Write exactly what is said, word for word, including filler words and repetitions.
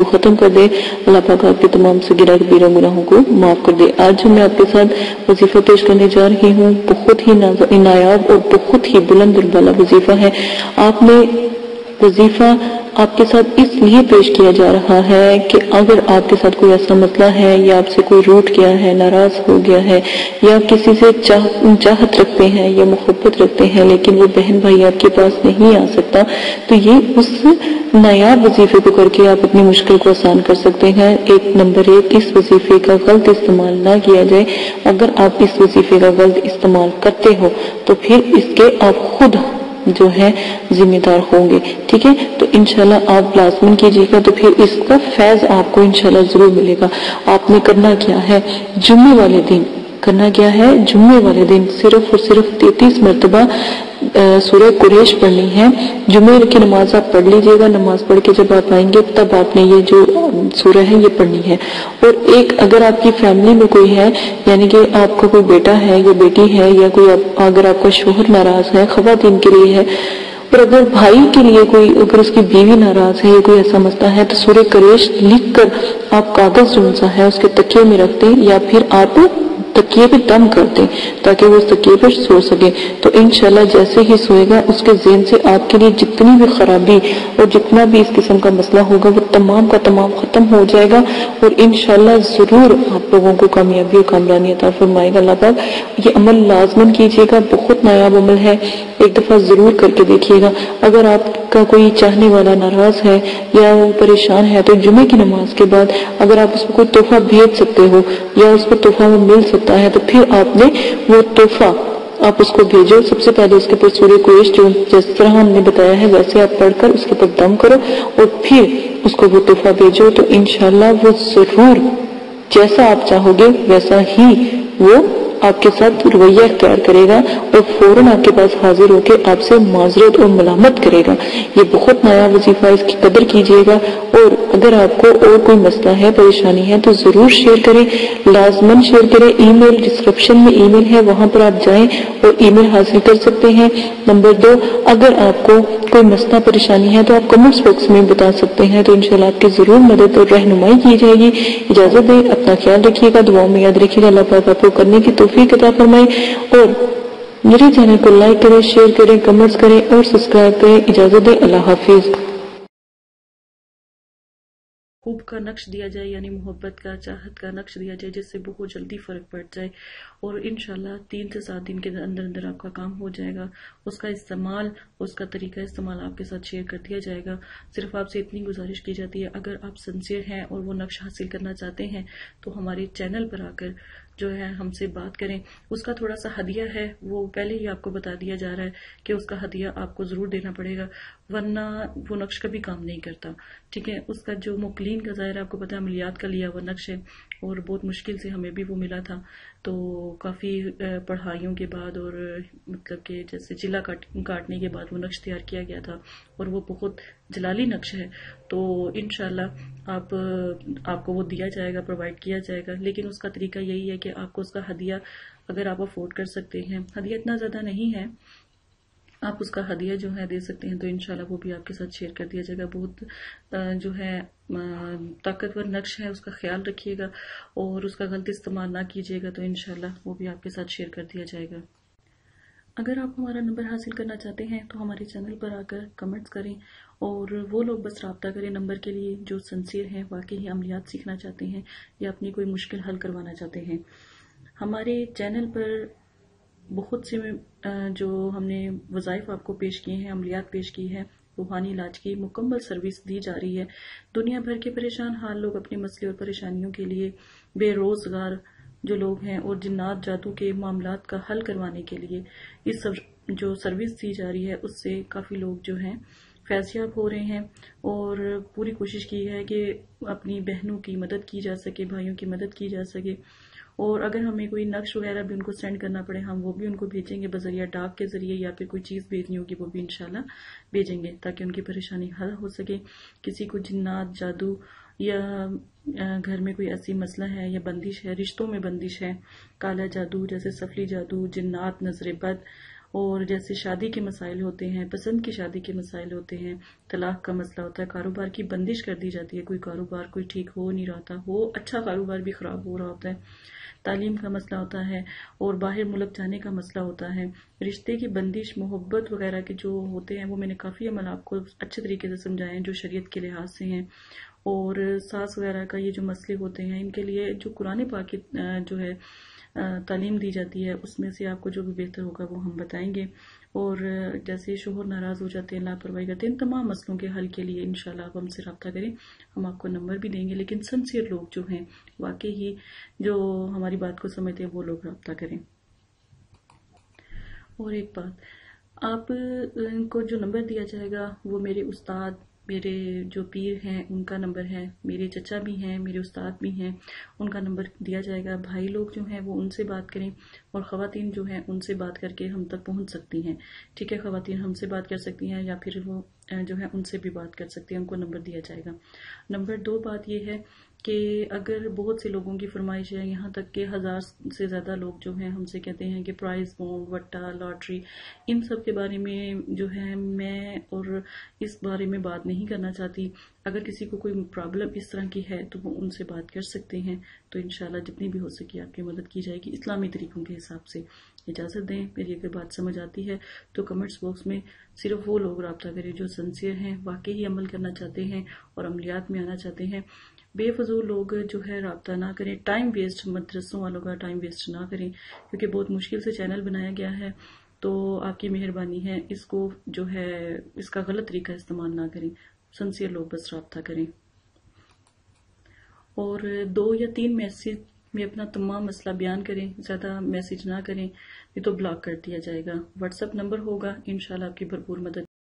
को ख़त्म कर दे। अल्लाह पाक आपके तमाम सगीरा कबीरा गुनाहों को माफ़ कर दे। आज मैं आपके साथ वजीफ़ा पेश करने जा रही हूँ। बहुत ही नायाब और बहुत ही बुलंद वाला वजीफ़ा है। आपने वजीफ़ा आपके साथ इसलिए पेश किया जा रहा है कि अगर आपके साथ कोई ऐसा मसला है या आपसे कोई रूठ गया है, नाराज हो गया है, या किसी से चाह, चाहत रखते हैं या मोहब्बत रखते हैं लेकिन वो बहन भाई आपके पास नहीं आ सकता, तो ये उस नायाब वजीफे को करके आप अपनी मुश्किल को आसान कर सकते हैं। एक नंबर एक, इस वजीफे का गलत इस्तेमाल ना किया जाए। अगर आप इस वजीफे का गलत इस्तेमाल करते हो तो फिर इसके आप खुद जो है जिम्मेदार होंगे। ठीक है, तो इंशाल्लाह आप लाज़मन कीजिएगा, तो फिर इसका फैज आपको इंशाल्लाह जरूर मिलेगा। आपने करना क्या है, जुम्मे वाले दिन करना क्या है, जुम्मे वाले दिन सिर्फ और सिर्फ तैतीस मरतबा सूरह कुरैश पढ़नी है। जुम्मे की नमाज आप पढ़ लीजिएगा, नमाज पढ़ के जब आप आएंगे तब आपने ये जो सूरह है ये पढ़नी है। और एक अगर आपकी फैमिली में कोई है, यानी कि आपका कोई बेटा है या बेटी है, या कोई आप, अगर आपका शोहर नाराज है, खवातीन के लिए है, और अगर भाई के लिए कोई, अगर उसकी बीवी नाराज है या कोई ऐसा मसला है, तो सूरह कुरैश लिख कर आप कागज जो सा है उसके तकिए में रख दें, या फिर आप तकिए पे दम कर दें ताकि वो उस तकिए पर सो सके। तो इंशाल्लाह जैसे ही सोएगा उसके ज़हन से आपके लिए जितनी भी खराबी और जितना भी इस किस्म का मसला होगा वो तमाम का तमाम खत्म हो जाएगा, और इंशाल्लाह जरूर आप लोगों को कामयाबी और कामरानी अता फरमाएगा अल्लाह पाक। ये अमल लाजमन कीजिएगा, बहुत नायाब अमल है, एक दफा जरूर करके देखिएगा। अगर आपका कोई चाहने वाला नाराज है या वो परेशान है, तो जुमे की नमाज के बाद अगर आप उसको कोई तोहफा भेज सकते हो या उसको तोहफा में मिल सकता है, तो फिर आपने वो तोहफा आप उसको भेजो। सबसे पहले उसके ऊपर सूरह कुरैश जो जिस तरह हमने बताया है वैसे आप पढ़कर उसके ऊपर दम करो और फिर उसको वो तोहफा भेजो, तो इंशाल्लाह वो जरूर जैसा आप चाहोगे वैसा ही वो आपके साथ रवैया इख्तियार करेगा और फौरन आपके पास हाजिर होकर आपसे माजरत और मलामत करेगा। ये बहुत नया वजीफा, इसकी कदर कीजिएगा। और अगर आपको और कोई मसला है, परेशानी है, तो जरूर शेयर करें, लाजमन शेयर करें। ईमेल डिस्क्रिप्शन में ईमेल है, वहां पर आप जाएं और ईमेल हासिल कर सकते हैं। नंबर दो, अगर आपको कोई मसला परेशानी है तो आप कमेंट्स बॉक्स में बता सकते हैं, तो इंशाल्लाह आपकी जरूर मदद और रहनुमाई की जाएगी। इजाजत दें, अपना ख्याल रखिएगा, दुआओं में याद रखिएगा। अल्लाह पाक आपको करने की तौफीक अता फरमाए। और मेरे चैनल को लाइक करें, शेयर करें, कमेंट्स करें और सब्सक्राइब करें। इजाजत दें, अल्लाह हाफिज। खूब का नक्श दिया जाए, यानी मोहब्बत का, चाहत का नक्श दिया जाए, जिससे बहुत जल्दी फ़र्क पड़ जाए और इंशाल्लाह तीन से सात दिन के अंदर अंदर आपका काम हो जाएगा। उसका इस्तेमाल, उसका तरीका इस्तेमाल आपके साथ शेयर कर दिया जाएगा। सिर्फ आपसे इतनी गुजारिश की जाती है, अगर आप सिंसियर हैं और वो नक्श हासिल करना चाहते हैं तो हमारे चैनल पर आकर जो है हमसे बात करें। उसका थोड़ा सा हदिया है, वो पहले ही आपको बता दिया जा रहा है कि उसका हदिया आपको जरूर देना पड़ेगा, वरना वो नक्श कभी काम नहीं करता। ठीक है, उसका जो मुकलीन का ज़ाहिर आपको पता है अमलियात का लिया हुआ नक्श है और बहुत मुश्किल से हमें भी वो मिला था। तो काफ़ी पढ़ाइयों के बाद और मतलब कि जैसे जिला काट काटने के बाद वो नक्श तैयार किया गया था और वो बहुत जलाली नक्श है। तो इंशाल्लाह आप आपको वो दिया जाएगा, प्रोवाइड किया जाएगा। लेकिन उसका तरीका यही है कि आपको उसका हदिया, अगर आप अफोर्ड कर सकते हैं, हदिया इतना ज़्यादा नहीं है, आप उसका हदिया जो है दे सकते हैं, तो इंशाल्लाह वो भी आपके साथ शेयर कर दिया जाएगा। बहुत जो है ताकतवर नक्श है, उसका ख्याल रखिएगा और उसका गलत इस्तेमाल ना कीजिएगा, तो इंशाल्लाह वो भी आपके साथ शेयर कर दिया जाएगा। अगर आप हमारा नंबर हासिल करना चाहते हैं तो हमारे चैनल पर आकर कमेंट्स करें और वो लोग बस रब्ता करें नंबर के लिए जो सिंसियर हैं, वाकई ही अमलियात सीखना चाहते हैं या अपनी कोई मुश्किल हल करवाना चाहते हैं। हमारे चैनल पर बहुत से जो हमने वज़ाइफ आपको पेश किए हैं, अमलियात पेश की है, रूहानी इलाज की मुकम्मल सर्विस दी जा रही है। दुनिया भर के परेशान हाल लोग अपने मसले और परेशानियों के लिए, बेरोजगार जो लोग हैं और जिन्नात जादू के मामलात का हल करवाने के लिए इस सब जो सर्विस दी जा रही है उससे काफ़ी लोग जो हैं फैज़याब हो रहे हैं। और पूरी कोशिश की है कि अपनी बहनों की मदद की जा सके, भाइयों की मदद की जा सके। और अगर हमें कोई नक्श वगैरह भी उनको सेंड करना पड़े, हम वो भी उनको भेजेंगे बजरिया डाक के जरिए, या फिर कोई चीज़ भेजनी होगी वो भी इंशाल्लाह भेजेंगे ताकि उनकी परेशानी हल हो सके। किसी को जिन्नात जादू या घर में कोई ऐसी मसला है या बंदिश है, रिश्तों में बंदिश है, काला जादू जैसे सफली जादू, जिन्नात, नजर बद اور جیسے شادی کے مسائل ہوتے ہیں، پسند کی شادی کے مسائل ہوتے ہیں، طلاق کا مسئلہ ہوتا ہے، کاروبار کی بندش کر دی جاتی ہے، کوئی کاروبار کوئی ٹھیک ہو نہیں رہا تھا، ہو اچھا کاروبار بھی خراب ہو رہا ہوتا ہے، تعلیم کا مسئلہ ہوتا ہے، اور باہر ملک جانے کا مسئلہ ہوتا ہے، رشتے کی بندش، محبت وغیرہ کے جو ہوتے ہیں وہ میں نے کافی عمل آپ کو اچھے طریقے سے سمجھائے ہیں جو شریعت کے لحاظ سے ہیں، اور ساس وغیرہ کا یہ جو مسئلے ہوتے ہیں ان کے لیے جو قرآن پاک کی جو ہے تعلیم دی جاتی ہے اس میں سے آپ کو جو بھی بہتر ہوگا وہ ہم بتائیں گے، اور جیسے شوہر ناراض ہو جاتے ہیں، لاپرواہی کرتے ہیں، ان تمام مسئلوں کے حل کے لیے انشاءاللہ آپ ہم سے رابطہ کریں، ہم آپ کو نمبر بھی دیں گے، لیکن سنسیئر لوگ جو ہیں واقعی ہی جو ہماری بات کو سمجھتے ہیں وہ لوگ رابطہ کریں۔ اور ایک بات، آپ کو جو نمبر دیا جائے گا وہ میرے استاد، میرے جو پیر ہیں ان کا نمبر ہے، میرے چچا بھی ہیں، میرے استاد بھی ہیں، ان کا نمبر دیا جائے گا۔ بھائی لوگ جو ہیں وہ ان سے بات کریں، اور خواتین جو ہیں ان سے بات کر کے ہم تک پہنچ سکتی ہیں، ٹھیک ہے، خواتین ہم سے بات کر سکتی ہیں یا پھر وہ جو ہے ان سے بھی بات کر سکتی ہیں، ان کو نمبر دیا جائے گا۔ نمبر دو بات یہ ہے کہ اگر بہت سے لوگوں کی فرمائش ہے، یہاں تک کہ ہزار سے زیادہ لوگ جو ہیں ہم سے کہتے ہیں کہ پرائز بونڈ، وٹا، لاٹری، ان سب کے بارے میں جو ہے میں اور اس بارے میں بات نہیں کرنا چاہتی۔ اگر کسی کو کوئی پرابلم اس طرح کی ہے تو وہ ان سے بات کر سکتے ہیں، تو انشاءاللہ جتنی بھی ہو سکے آپ کی مدد کی جائے گی اسلامی طریقوں کے حساب سے۔ اجازت دیں، میری اگر بات سمجھ آتی ہے تو کمنٹس باکس میں صرف وہ لوگ رابطہ کریں جو سنسیئر ہیں، واقعی عمل کرنا چاہتے ہیں اور عملیات میں آنا چاہتے ہیں۔ بے فضول لوگ جو ہے رابطہ نہ کریں، ٹائم ویسٹ، مدرسوں والوں کا ٹائم ویسٹ نہ کریں، کیونکہ بہت مشکل سے چینل بنایا گیا ہے، تو آپ کی مہربانی ہے اس کو جو ہے اس کا غلط طریقہ استعمال نہ کریں، سنسیئر لوگ بس رابطہ کریں، اور دو یا تین میسیج میں اپنا تمام مسئلہ بیان کریں، زیادہ میسیج نہ کریں، یہ تو بلاک کر دیا جائے گا۔ واٹس ایپ نمبر ہوگا، انشاءاللہ آپ کی بھرپور مدد